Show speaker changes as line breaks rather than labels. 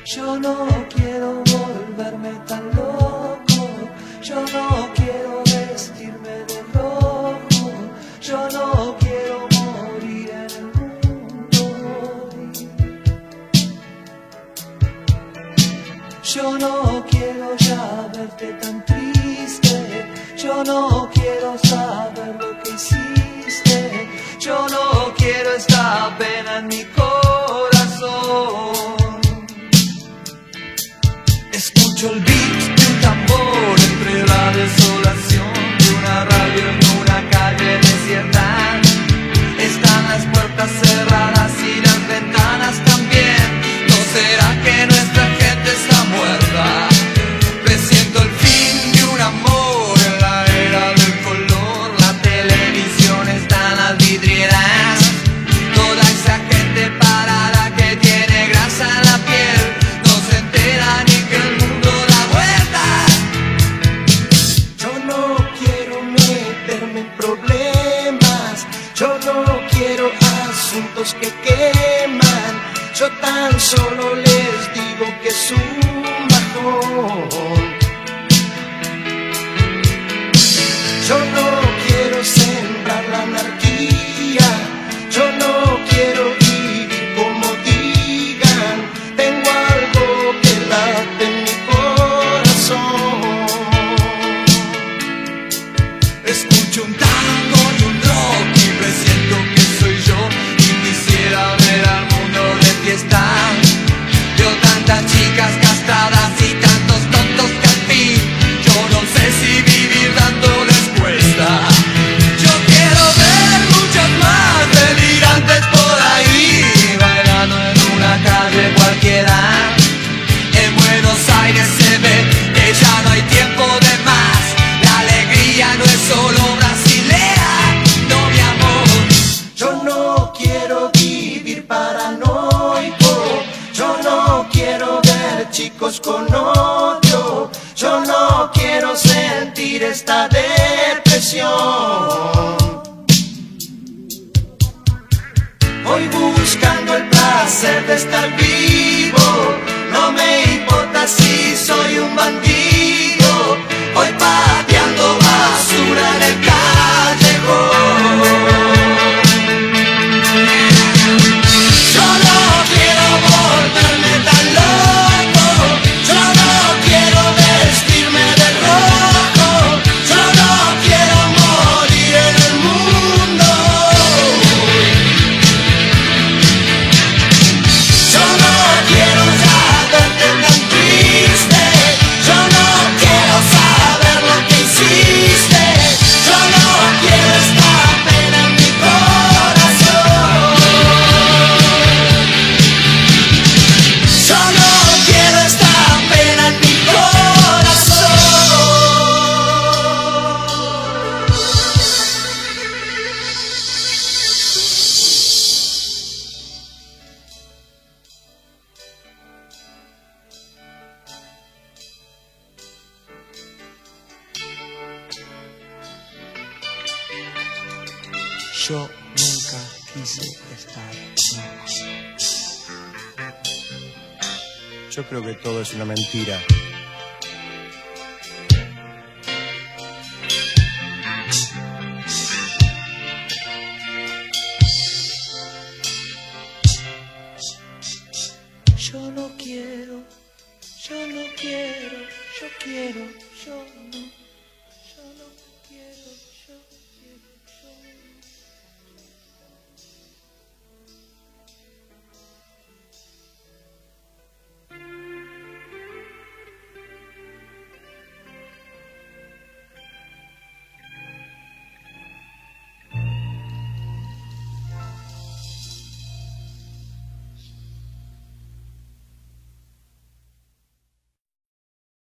Yo no quiero volverme tan loco, yo no quiero vestirme de rojo, yo no quiero morir en el mundo hoy. Yo no quiero ya verte tan triste, yo no quiero saber lo que hiciste, yo no quiero esta pena en mi corazón. Escucho el beat de un tambor entre la desolación de una radio en una calle desierta. Están las puertas cerradas y las ventanas también. ¿No será que nuestra gente está muerta? Presiento el fin de un amor en la era del color. La televisión está en las vidrieras. Toda esa gente parada que tiene grasa en la piel no se entera ni que el mundo da vueltas. Yo no quiero meterme en problemas, yo no quiero asuntos que queman. Yo tan solo les digo que es un bajón. Yo no quiero sembrar la anarquía, yo no quiero vivir como digan. Tengo algo que late en mi corazón. Escucho un tango y un rock y presiento que soy yo y quisiera ver al mundo de fiesta. Veo tantas chicas castradas y tantos tontos que al fin yo no sé si vivir dándoles cuesta. Yo quiero ver muchos más delirantes por ahí bailando en una calle cualquiera. En Buenos Aires se ve que ya no hay tiempo de más. La alegría no es solo brasilera, no mi amor. Yo no quiero vivir paranoico, yo no quiero ver chicos con odio, yo no quiero sentir esta depresión. Voy buscando el placer de estar vivo, no me importa si soy un bandido. Voy pateando basura en el callejón. Yo no quiero volverme tan loco, yo no quiero vestirme de rojo, yo no quiero morir en el mundo. Yo no quiero ya verte tan triste, yo no quiero saber lo que hiciste, yo no quiero esta pena en mi corazón. Yo no quiero esta pena en mi corazón. Yo nunca quise estar loco.
Yo creo que todo es una mentira.